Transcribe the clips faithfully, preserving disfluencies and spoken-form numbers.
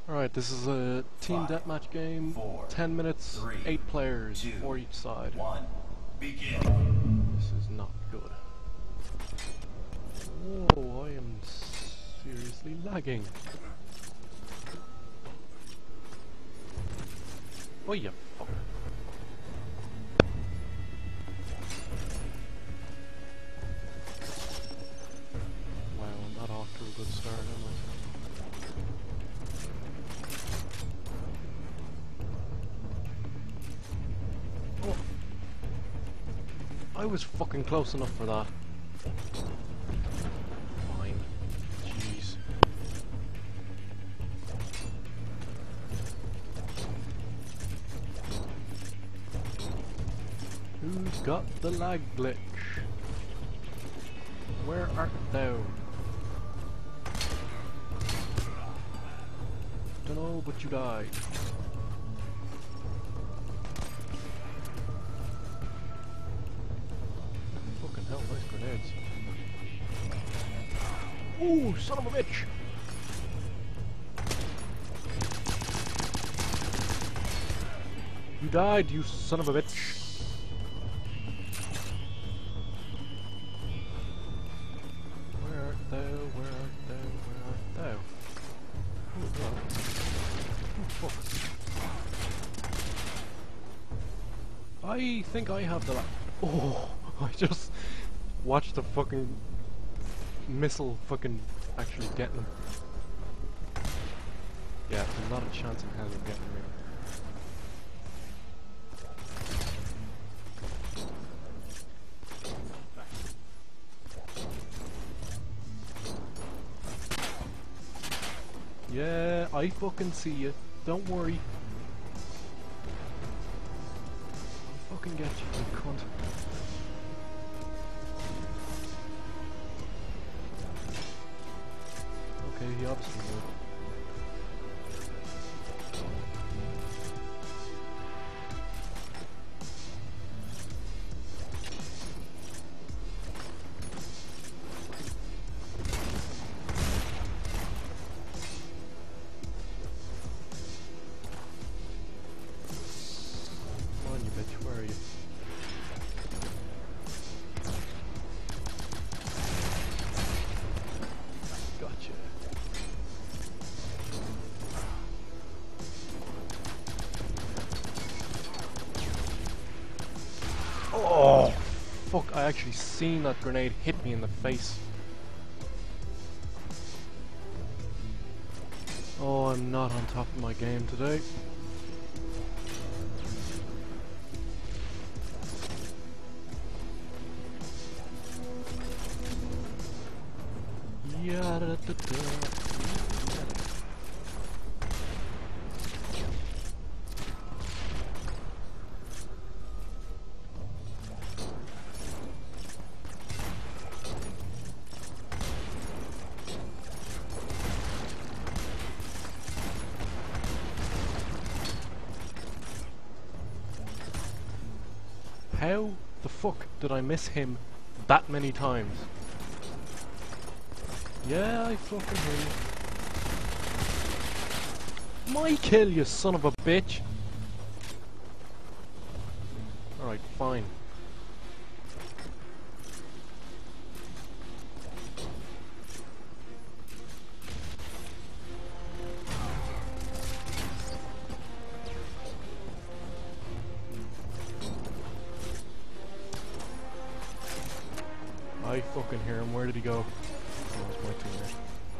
Alright, this is a team Five, deathmatch game. four, Ten minutes, three, eight players, two, four each side. One. Begin. This is not good. Whoa, I am seriously lagging. Oh, you fucker. Wow, I'm not off to a good start, am I? Oh. I was fucking close enough for that. Fine. Jeez. Who's got the lag glitch? Where art thou? Dunno, but you died. Fucking hell, nice grenades. Ooh, son of a bitch! You died, you son of a bitch! Where art thou? Where art thou? Where art thou? Oh god. Oh fuck. I think I have the la- Oh, I just watched the fucking missile fucking actually getting him. Yeah, there's not a chance in hell of getting me. Yeah, I fucking see you. Don't worry. I'll fucking get you, you cunt. Okay, he obviously would. Come on, you bitch, where are you? Gotcha. Oh, fuck, I actually seen that grenade hit me in the face. Oh, I'm not on top of my game today. Yeah, da, da, da. How the fuck did I miss him that many times? Yeah, I fucking hear you. My kill, you son of a bitch! Alright, fine. I fucking hear him. Where did he go? Oh, it's my teammate.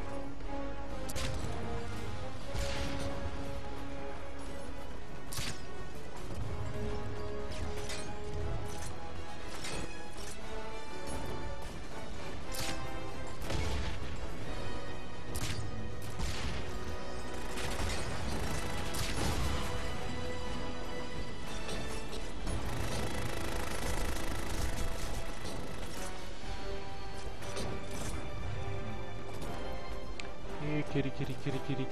Hey, kitty, kitty, kitty, kitty.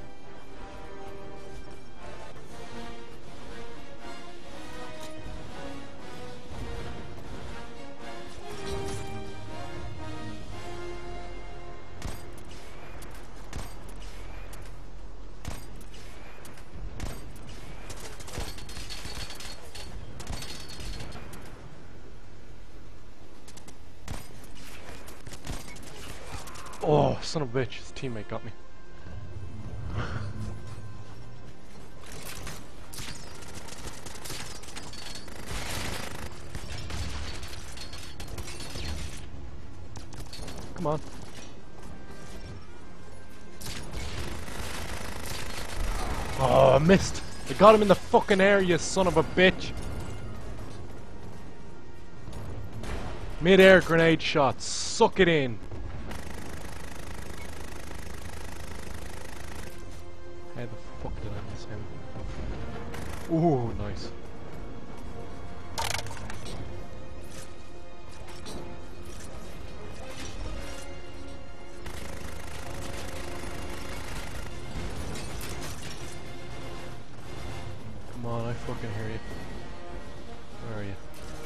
son of a bitch, his teammate got me. Come on. Oh, I missed. I got him in the fucking air, you son of a bitch. Mid-air grenade shot. Suck it in. How the fuck did I miss him? Ooh, nice. Come on, I fucking hear you. Where are you?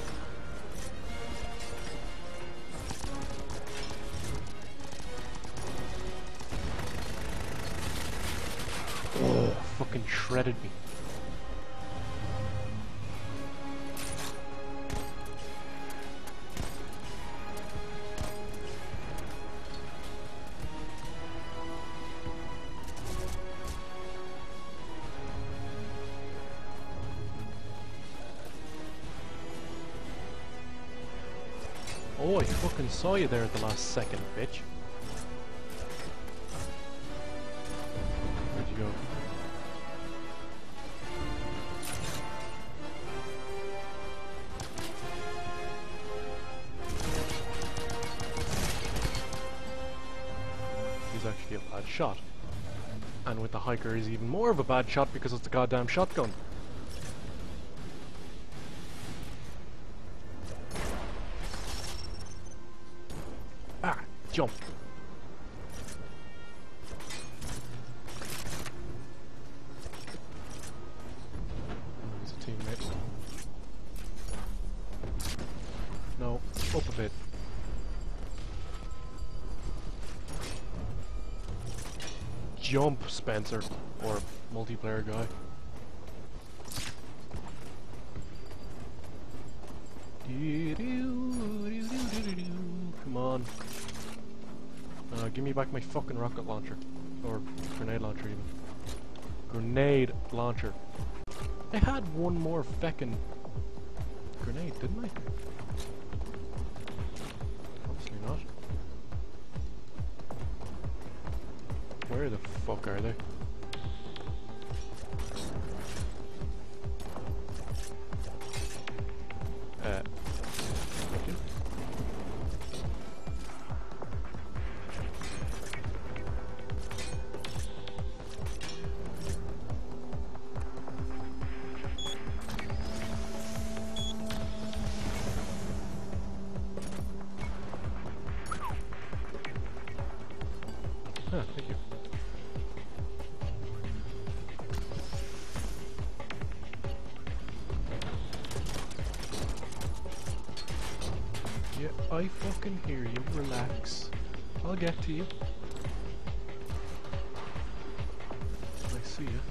Oh, fucking shredded me. Oh, I fucking saw you there at the last second, bitch. Where'd you go? He's actually a bad shot. And with the hiker, he's even more of a bad shot because it's the goddamn shotgun. Ah, jump. He's a teammate. No, up a bit. Jump, Spencer, or multiplayer guy. Come on. Uh, give me back my fucking rocket launcher. Or grenade launcher even. Grenade launcher. I had one more feckin' grenade, didn't I? Obviously not. Where the fuck are they? Uh, okay. Huh, thank you. Yeah, I fucking hear you. Relax. I'll get to you. I see you.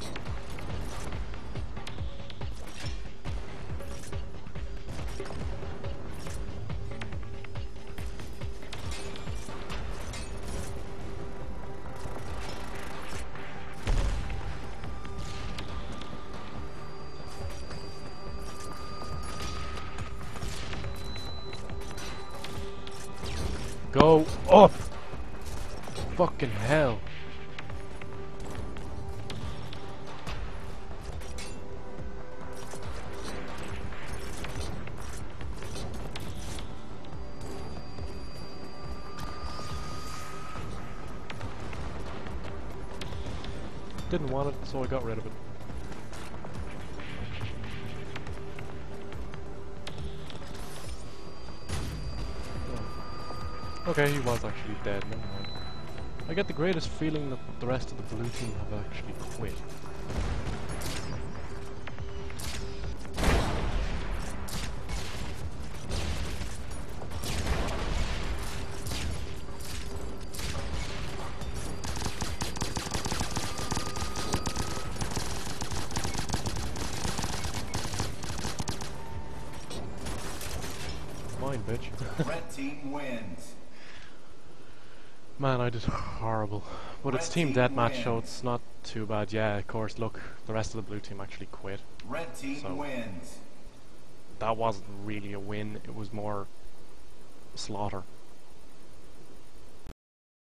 Go up! Fucking hell. Didn't want it, so I got rid of it. Okay, he was actually dead, never mind. I get the greatest feeling that the rest of the blue team have actually quit. Mine, bitch. Red team wins. Man, I did horrible. But it's Red team team deathmatch, so wins. it's not too bad. Yeah, of course, look, the rest of the blue team actually quit. Red team So- wins. That wasn't really a win, it was more slaughter.